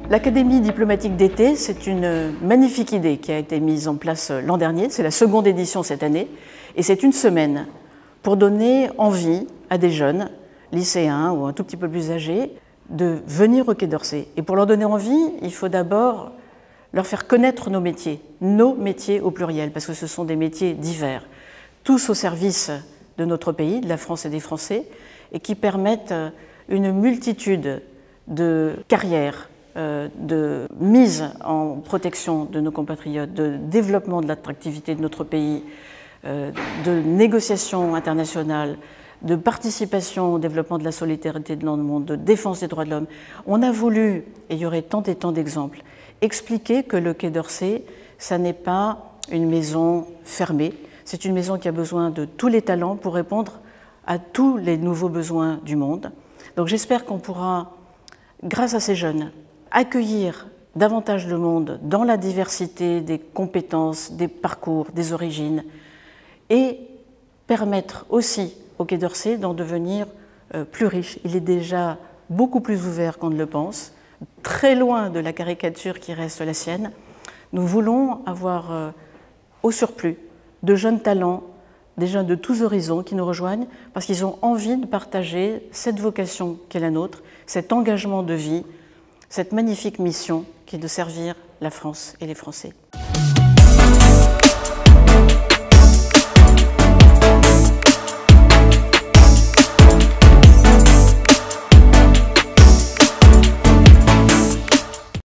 L'Académie diplomatique d'été, c'est une magnifique idée qui a été mise en place l'an dernier. C'est la seconde édition cette année. Et c'est une semaine pour donner envie à des jeunes, lycéens ou un tout petit peu plus âgés, de venir au Quai d'Orsay. Et pour leur donner envie, il faut d'abord leur faire connaître nos métiers au pluriel, parce que ce sont des métiers divers, tous au service de notre pays, de la France et des Français, et qui permettent une multitude de carrières, de mise en protection de nos compatriotes, de développement de l'attractivité de notre pays, de négociations internationales, de participation au développement de la solidarité dans le monde, de défense des droits de l'homme. On a voulu, et il y aurait tant et tant d'exemples, expliquer que le Quai d'Orsay, ça n'est pas une maison fermée, c'est une maison qui a besoin de tous les talents pour répondre à tous les nouveaux besoins du monde. Donc j'espère qu'on pourra, grâce à ces jeunes, accueillir davantage le monde dans la diversité des compétences, des parcours, des origines, et permettre aussi au Quai d'Orsay d'en devenir plus riche. Il est déjà beaucoup plus ouvert qu'on ne le pense, très loin de la caricature qui reste la sienne. Nous voulons avoir au surplus de jeunes talents, des jeunes de tous horizons qui nous rejoignent parce qu'ils ont envie de partager cette vocation qui est la nôtre, cet engagement de vie, cette magnifique mission qui est de servir la France et les Français.